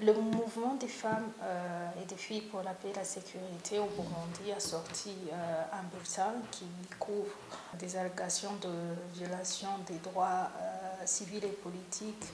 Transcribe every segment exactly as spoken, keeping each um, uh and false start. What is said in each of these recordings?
Le mouvement des femmes euh, et des filles pour la paix et la sécurité au Burundi a sorti euh, un bulletin qui couvre des allégations de violation des droits euh, civils et politiques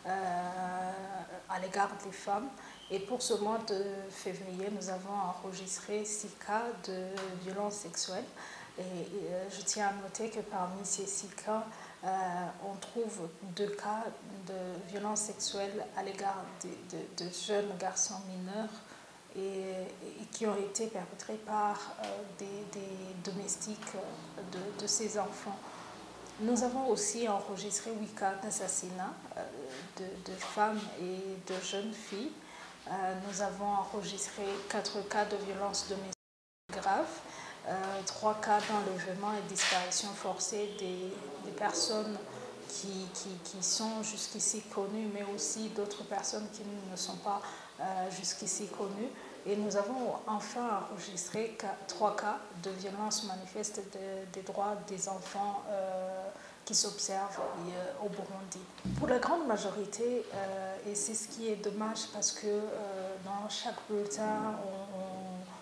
euh, à l'égard des femmes. Et pour ce mois de février, nous avons enregistré six cas de violences sexuelles. Et, et euh, je tiens à noter que parmi ces six cas, euh, on trouve deux cas de violences sexuelles à l'égard de, de, de jeunes garçons mineurs et, et qui ont été perpétrés par euh, des, des domestiques de, de ces enfants. Nous avons aussi enregistré huit cas d'assassinat euh, de, de femmes et de jeunes filles. Euh, nous avons enregistré quatre cas de violences domestiques graves, euh, trois cas d'enlèvement et disparition forcée des, des personnes qui, qui, qui sont jusqu'ici connues, mais aussi d'autres personnes qui ne sont pas euh, jusqu'ici connues. Et nous avons enfin enregistré trois cas de violence manifeste de, des droits des enfants euh, qui s'observent euh, au Burundi. Pour la grande majorité, euh, et c'est ce qui est dommage parce que euh, dans chaque bulletin, on, on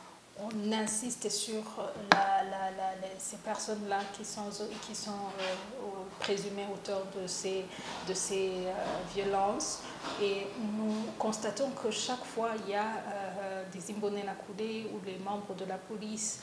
on insiste sur la, la, la, les, ces personnes-là qui sont, qui sont euh, présumées auteurs de ces, de ces euh, violences. Et nous constatons que chaque fois, il y a euh, des Imbonerakure ou les membres de la police,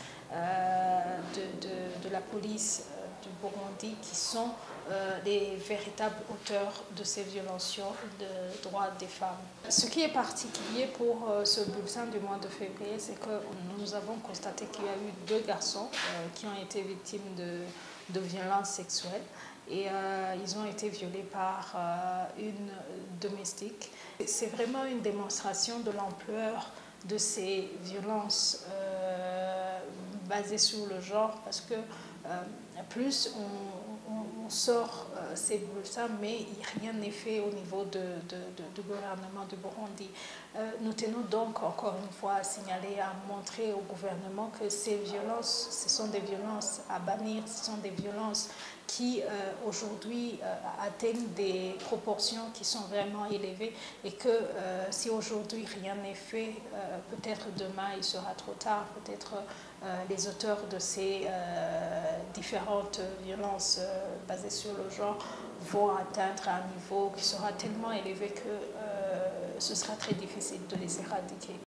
euh, de, de, de la police euh, du Burundi qui sont euh, les véritables auteurs de ces violations de droits des femmes. Ce qui est particulier pour euh, ce bulletin du mois de février, c'est que nous avons constaté qu'il y a eu deux garçons euh, qui ont été victimes de, de violences sexuelles et euh, ils ont été violés par euh, une domestique. C'est vraiment une démonstration de l'ampleur de ces violences euh, basées sur le genre parce que euh, plus on, on, on sort euh, ces bulletins, mais rien n'est fait au niveau de, de, de, du gouvernement du Burundi. Euh, nous tenons donc encore une fois à signaler, à montrer au gouvernement que ces violences, ce sont des violences à bannir, ce sont des violences qui euh, aujourd'hui euh, atteignent des proportions qui sont vraiment élevées et que euh, si aujourd'hui rien n'est fait, euh, peut-être demain il sera trop tard, peut-être euh, les auteurs de ces euh, différentes violences euh, basées sur le genre vont atteindre un niveau qui sera tellement élevé que euh, ce sera très difficile de les éradiquer.